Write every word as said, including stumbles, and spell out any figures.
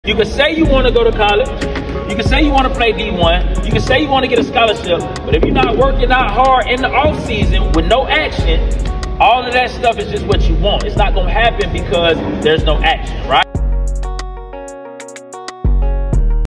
You can say you want to go to college. You can say you want to play D one. You can say you want to get a scholarship. But if you're not working out hard in the off season with no action, all of that stuff is just what you want. It's not going to happen because there's no action, right?